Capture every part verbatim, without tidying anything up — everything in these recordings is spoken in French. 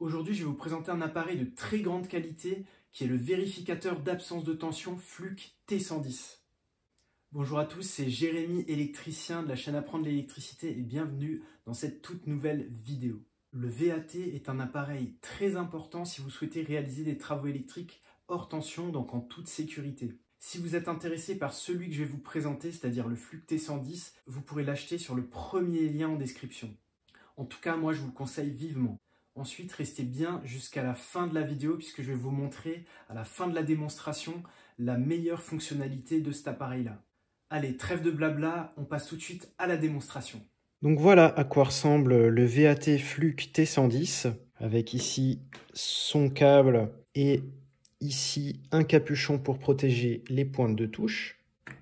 Aujourd'hui, je vais vous présenter un appareil de très grande qualité qui est le vérificateur d'absence de tension Fluke T cent dix. Bonjour à tous, c'est Jérémy, électricien de la chaîne Apprendre l'électricité et bienvenue dans cette toute nouvelle vidéo. Le V A T est un appareil très important si vous souhaitez réaliser des travaux électriques hors tension, donc en toute sécurité. Si vous êtes intéressé par celui que je vais vous présenter, c'est-à-dire le Fluke T cent dix, vous pourrez l'acheter sur le premier lien en description. En tout cas, moi je vous le conseille vivement. Ensuite, restez bien jusqu'à la fin de la vidéo puisque je vais vous montrer à la fin de la démonstration la meilleure fonctionnalité de cet appareil-là. Allez, trêve de blabla, on passe tout de suite à la démonstration. Donc voilà à quoi ressemble le V A T Fluke T cent dix, avec ici son câble et ici un capuchon pour protéger les pointes de touche.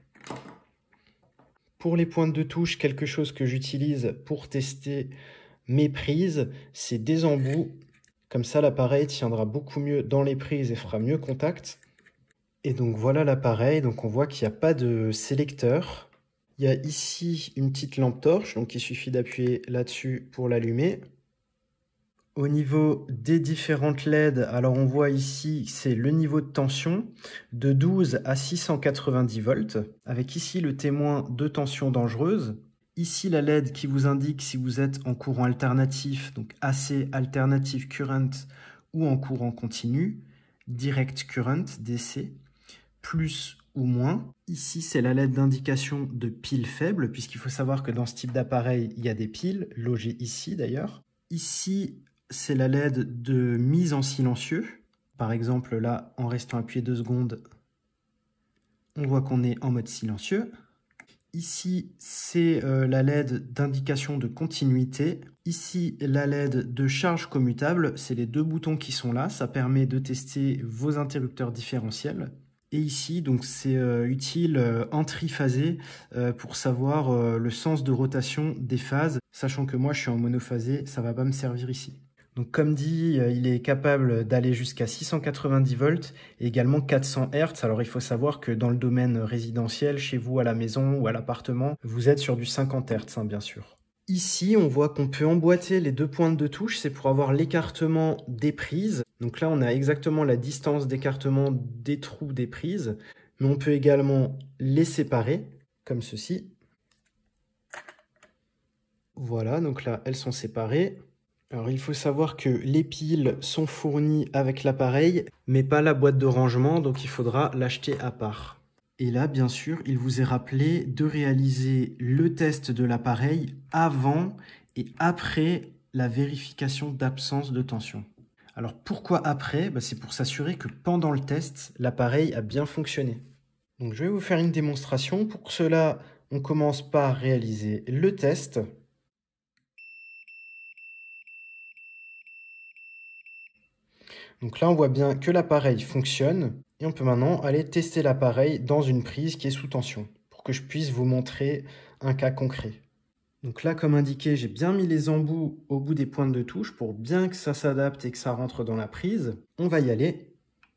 Pour les pointes de touche, quelque chose que j'utilise pour tester mes prises, c'est des embouts. Comme ça, l'appareil tiendra beaucoup mieux dans les prises et fera mieux contact. Et donc voilà l'appareil, donc on voit qu'il n'y a pas de sélecteur. Il y a ici une petite lampe torche, donc il suffit d'appuyer là-dessus pour l'allumer. Au niveau des différentes L E D, alors on voit ici c'est le niveau de tension de douze à six cent quatre-vingt-dix volts, avec ici le témoin de tension dangereuse. Ici la L E D qui vous indique si vous êtes en courant alternatif, donc A C alternative current ou en courant continu, direct current D C. Plus ou moins. Ici, c'est la L E D d'indication de pile faible, puisqu'il faut savoir que dans ce type d'appareil, il y a des piles, logées ici d'ailleurs. Ici, c'est la L E D de mise en silencieux. Par exemple, là, en restant appuyé deux secondes, on voit qu'on est en mode silencieux. Ici, c'est euh, la L E D d'indication de continuité. Ici, la L E D de charge commutable. C'est les deux boutons qui sont là. Ça permet de tester vos interrupteurs différentiels. Et ici, donc c'est euh, utile euh, en triphasé euh, pour savoir euh, le sens de rotation des phases, sachant que moi je suis en monophasé, ça va pas me servir ici. Donc comme dit, euh, il est capable d'aller jusqu'à six cent quatre-vingt-dix volts et également quatre cents hertz. Alors il faut savoir que dans le domaine résidentiel, chez vous à la maison ou à l'appartement, vous êtes sur du cinquante hertz, hein, bien sûr. Ici, on voit qu'on peut emboîter les deux pointes de touche, c'est pour avoir l'écartement des prises. Donc là, on a exactement la distance d'écartement des trous des prises, mais on peut également les séparer, comme ceci. Voilà, donc là, elles sont séparées. Alors, il faut savoir que les piles sont fournies avec l'appareil, mais pas la boîte de rangement, donc il faudra l'acheter à part. Et là, bien sûr, il vous est rappelé de réaliser le test de l'appareil avant et après la vérification d'absence de tension. Alors pourquoi après? Bah, c'est pour s'assurer que pendant le test, l'appareil a bien fonctionné. Donc je vais vous faire une démonstration. Pour cela, on commence par réaliser le test. Donc là, on voit bien que l'appareil fonctionne. Et on peut maintenant aller tester l'appareil dans une prise qui est sous tension, pour que je puisse vous montrer un cas concret. Donc là, comme indiqué, j'ai bien mis les embouts au bout des pointes de touche pour bien que ça s'adapte et que ça rentre dans la prise. On va y aller.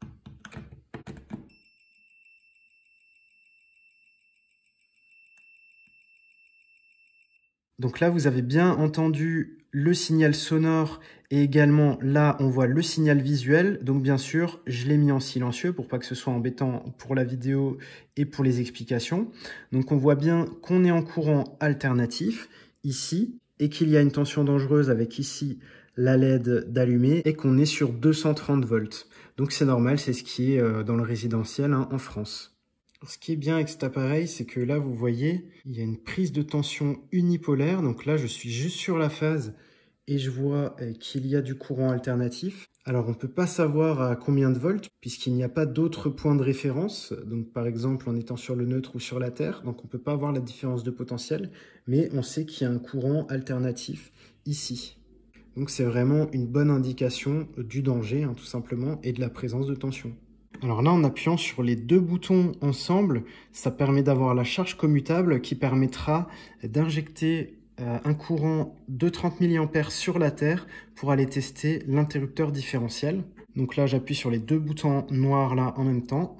Donc là, vous avez bien entendu le signal sonore et également là, on voit le signal visuel. Donc bien sûr, je l'ai mis en silencieux pour pas que ce soit embêtant pour la vidéo et pour les explications. Donc on voit bien qu'on est en courant alternatif ici et qu'il y a une tension dangereuse avec ici la L E D d'allumée et qu'on est sur deux cent trente volts. Donc c'est normal, c'est ce qui est dans le résidentiel hein, en France. Ce qui est bien avec cet appareil, c'est que là, vous voyez, il y a une prise de tension unipolaire. Donc là, je suis juste sur la phase et je vois qu'il y a du courant alternatif. Alors, on ne peut pas savoir à combien de volts puisqu'il n'y a pas d'autres points de référence. Donc, par exemple, en étant sur le neutre ou sur la terre. Donc, on ne peut pas avoir la différence de potentiel. Mais on sait qu'il y a un courant alternatif ici. Donc, c'est vraiment une bonne indication du danger, hein, tout simplement, et de la présence de tension. Alors là, en appuyant sur les deux boutons ensemble, ça permet d'avoir la charge commutable qui permettra d'injecter euh, un courant de trente milliampères sur la terre pour aller tester l'interrupteur différentiel. Donc là, j'appuie sur les deux boutons noirs là en même temps.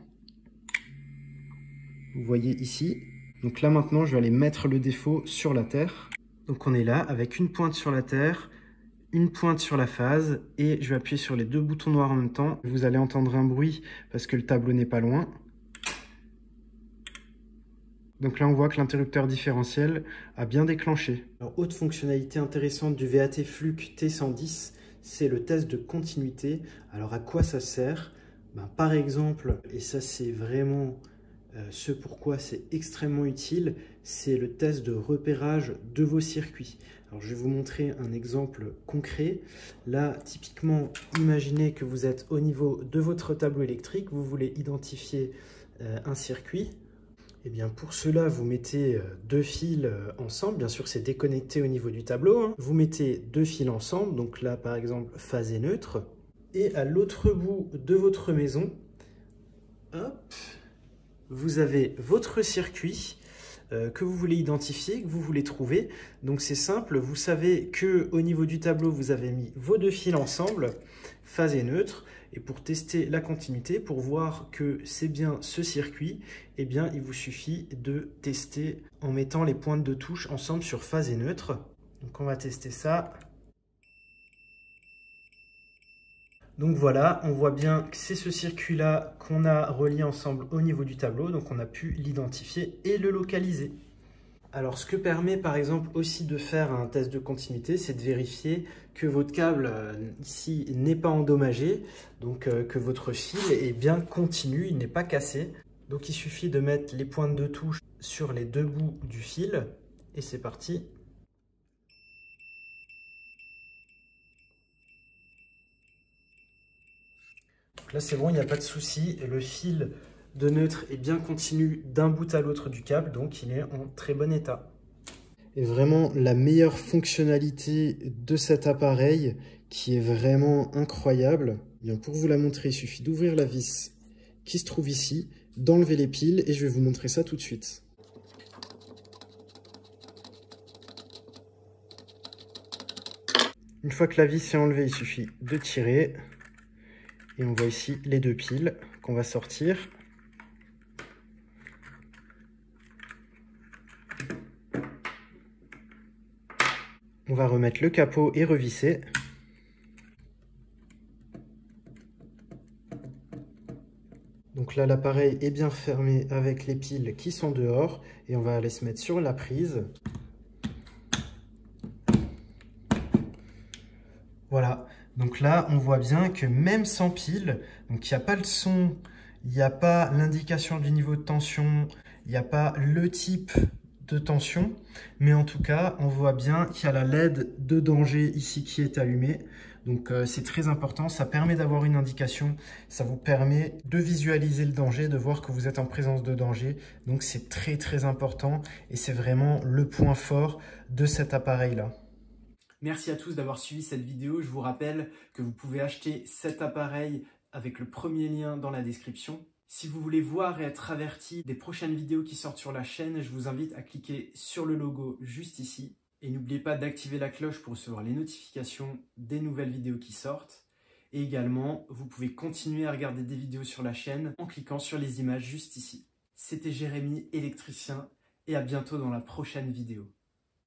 Vous voyez ici. Donc là, maintenant, je vais aller mettre le défaut sur la terre. Donc on est là avec une pointe sur la terre, une pointe sur la phase et je vais appuyer sur les deux boutons noirs en même temps. Vous allez entendre un bruit parce que le tableau n'est pas loin. Donc là, on voit que l'interrupteur différentiel a bien déclenché. Alors, autre fonctionnalité intéressante du V A T Fluke T cent dix, c'est le test de continuité. Alors, à quoi ça sert? Ben, par exemple, et ça c'est vraiment euh, ce pourquoi c'est extrêmement utile, c'est le test de repérage de vos circuits. Alors, je vais vous montrer un exemple concret. Là, typiquement, imaginez que vous êtes au niveau de votre tableau électrique, vous voulez identifier euh, un circuit. Eh bien, pour cela, vous mettez deux fils ensemble. Bien sûr, c'est déconnecté au niveau du tableau, hein. Vous mettez deux fils ensemble. Donc là, par exemple, phase et neutre. Et à l'autre bout de votre maison, hop, vous avez votre circuit euh, que vous voulez identifier, que vous voulez trouver. Donc c'est simple, vous savez qu'au niveau du tableau, vous avez mis vos deux fils ensemble, phase et neutre. Et pour tester la continuité, pour voir que c'est bien ce circuit, eh bien, il vous suffit de tester en mettant les pointes de touche ensemble sur phase et neutre. Donc on va tester ça. Donc voilà, on voit bien que c'est ce circuit-là qu'on a relié ensemble au niveau du tableau. Donc on a pu l'identifier et le localiser. Alors, ce que permet par exemple aussi de faire un test de continuité, c'est de vérifier que votre câble euh, ici n'est pas endommagé, donc euh, que votre fil est bien continu, il n'est pas cassé. Donc, il suffit de mettre les pointes de touche sur les deux bouts du fil et c'est parti. Donc là, c'est bon, il n'y a pas de souci. Le fil de neutre est bien continu d'un bout à l'autre du câble, donc il est en très bon état. Et vraiment la meilleure fonctionnalité de cet appareil qui est vraiment incroyable. Bien, pour vous la montrer, il suffit d'ouvrir la vis qui se trouve ici, d'enlever les piles et je vais vous montrer ça tout de suite. Une fois que la vis est enlevée, il suffit de tirer et on voit ici les deux piles qu'on va sortir. On va remettre le capot et revisser. Donc là, l'appareil est bien fermé avec les piles qui sont dehors. Et on va aller se mettre sur la prise. Voilà. Donc là, on voit bien que même sans pile, donc il n'y a pas le son, il n'y a pas l'indication du niveau de tension, il n'y a pas le type de tension, mais en tout cas, on voit bien qu'il y a la L E D de danger ici qui est allumée. Donc euh, c'est très important, ça permet d'avoir une indication, ça vous permet de visualiser le danger, de voir que vous êtes en présence de danger. Donc c'est très très important et c'est vraiment le point fort de cet appareil-là. Merci à tous d'avoir suivi cette vidéo. Je vous rappelle que vous pouvez acheter cet appareil avec le premier lien dans la description. Si vous voulez voir et être averti des prochaines vidéos qui sortent sur la chaîne, je vous invite à cliquer sur le logo juste ici. Et n'oubliez pas d'activer la cloche pour recevoir les notifications des nouvelles vidéos qui sortent. Et également, vous pouvez continuer à regarder des vidéos sur la chaîne en cliquant sur les images juste ici. C'était Jérémy, électricien, et à bientôt dans la prochaine vidéo.